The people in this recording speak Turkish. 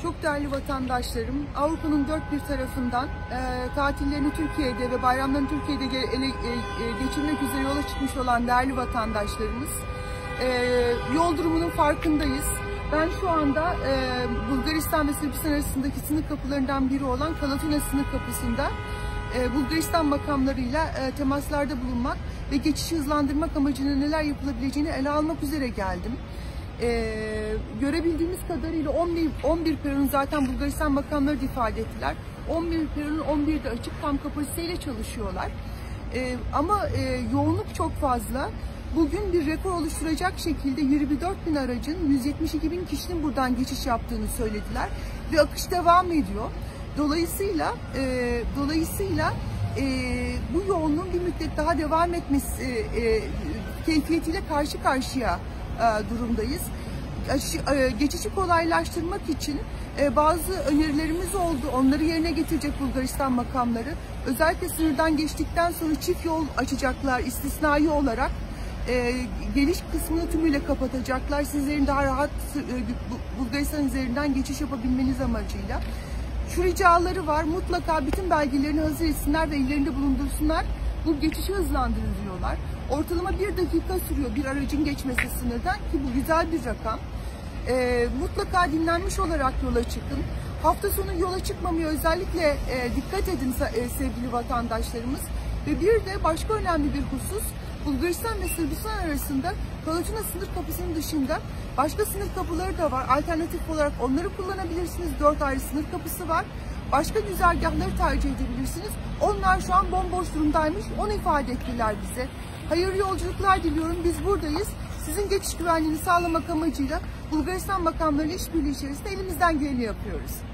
Çok değerli vatandaşlarım, Avrupa'nın dört bir tarafından tatillerini Türkiye'de ve bayramlarını Türkiye'de geçirmek üzere yola çıkmış olan değerli vatandaşlarımız, yol durumunun farkındayız. Ben şu anda Bulgaristan ve Sırbistan arasındaki sınır kapılarından biri olan Kalatuna sınır kapısında Bulgaristan makamlarıyla temaslarda bulunmak ve geçişi hızlandırmak amacıyla neler yapılabileceğini ele almak üzere geldim. Görebildiğimiz kadarıyla 11 peron zaten Bulgaristan makamları da ifade ettiler. 11 peronun 11'de açık, tam kapasiteyle çalışıyorlar. Ama yoğunluk çok fazla. Bugün bir rekor oluşturacak şekilde 24.000 aracın 172.000 kişinin buradan geçiş yaptığını söylediler ve akış devam ediyor. Dolayısıyla bu yoğunluğun bir müddet daha devam etmesi keyfiyetiyle karşı karşıya durumdayız. Geçişi kolaylaştırmak için bazı önerilerimiz oldu. Onları yerine getirecek Bulgaristan makamları. Özellikle sınırdan geçtikten sonra çift yol açacaklar istisnai olarak. Geliş kısmını tümüyle kapatacaklar. Sizlerin daha rahat Bulgaristan üzerinden geçiş yapabilmeniz amacıyla. Şu ricaları var. Mutlaka bütün belgelerini hazır etsinler ve ellerinde bulundursunlar. Bu geçişi hızlandırılıyorlar. Ortalama 1 dakika sürüyor bir aracın geçmesi sınırdan, ki bu güzel bir rakam. Mutlaka dinlenmiş olarak yola çıkın. Hafta sonu yola çıkmamaya özellikle dikkat edin sevgili vatandaşlarımız. Ve bir de başka önemli bir husus, Bulgaristan ve Sırbistan arasında Kalatuna sınır kapısının dışında başka sınır kapıları da var. Alternatif olarak onları kullanabilirsiniz. 4 ayrı sınır kapısı var. Başka güzergahları tercih edebilirsiniz. Onlar şu an bomboş durumdaymış. Onu ifade ettiler bize. Hayırlı yolculuklar diliyorum. Biz buradayız. Sizin geçiş güvenliğini sağlamak amacıyla Bulgaristan makamlarıyla işbirliği içerisinde elimizden geleni yapıyoruz.